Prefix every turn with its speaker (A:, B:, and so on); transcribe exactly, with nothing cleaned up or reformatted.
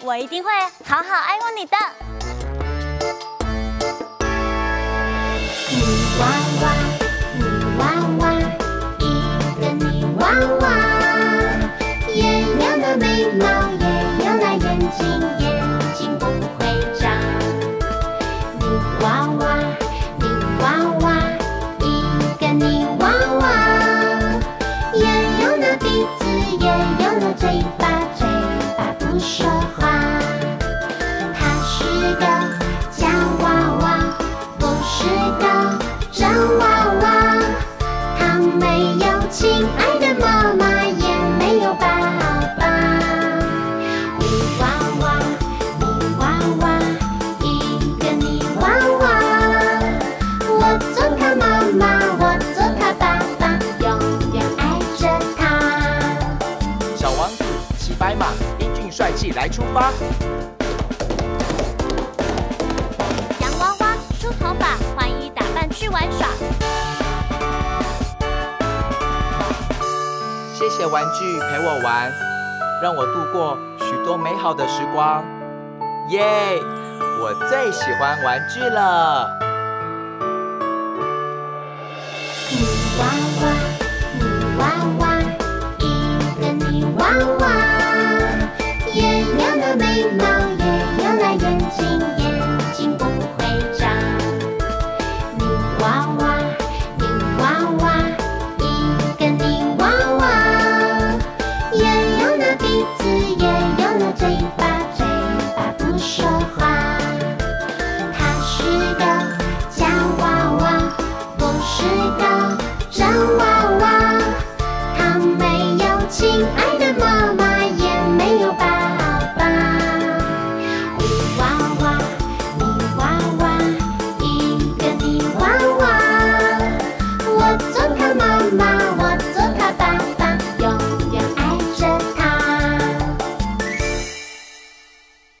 A: 我一定会好好爱护你的。
B: 泥娃娃，泥娃娃，一个泥娃娃，也有那眉毛，也有那眼睛，眼睛不会眨。泥娃娃，泥娃娃，一个泥娃娃，也有那鼻子，也有那嘴巴，嘴巴不说话。它是个假娃娃，不是个真娃娃。它没有亲爱的妈妈，也没有爸爸。泥娃娃，泥娃娃，一个泥娃娃。我做他妈妈，我做他爸爸，永远爱着他。
C: 小王子骑白马，英俊帅气来出发。
A: 洋娃娃梳头发，换衣打扮去玩耍。
C: 谢谢玩具陪我玩，让我度过许多美好的时光。耶！我最喜欢玩具了。
B: 泥娃娃，泥娃娃。